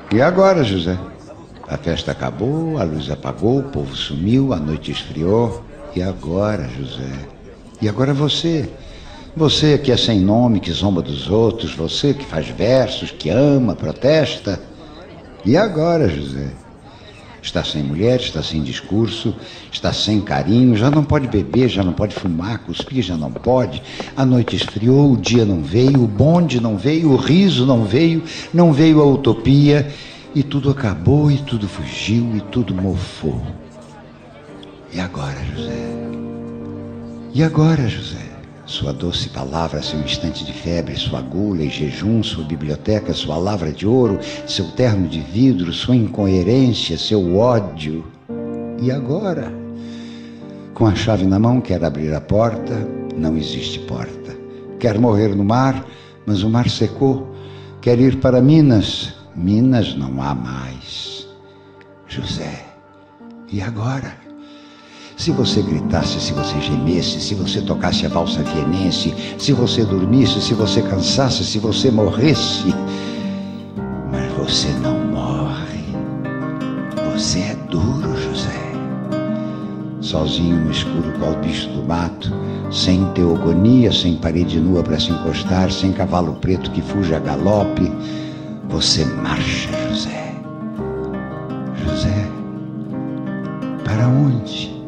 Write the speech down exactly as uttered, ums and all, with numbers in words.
E agora, José? A festa acabou, a luz apagou, o povo sumiu, a noite esfriou. E agora, José? E agora você? Você que é sem nome, que zomba dos outros, você que faz versos, que ama, protesta. E agora, José? Está sem mulher, está sem discurso, está sem carinho, já não pode beber, já não pode fumar, cuspir, já não pode. A noite esfriou, o dia não veio, o bonde não veio, o riso não veio, não veio a utopia, e tudo acabou, e tudo fugiu, e tudo mofou. E agora, José? E agora, José? Sua doce palavra, seu instante de febre, sua gula e jejum, sua biblioteca, sua lavra de ouro, seu terno de vidro, sua incoerência, seu ódio. E agora? Com a chave na mão, quer abrir a porta, não existe porta. Quer morrer no mar, mas o mar secou. Quer ir para Minas, Minas não há mais. José, e agora? Se você gritasse, se você gemesse, se você tocasse a valsa vienense, se você dormisse, se você cansasse, se você morresse. Mas você não morre. Você é duro, José. Sozinho no escuro qual bicho do mato, sem teogonia, sem parede nua para se encostar, sem cavalo preto que fuja a galope, você marcha, José. José, para onde?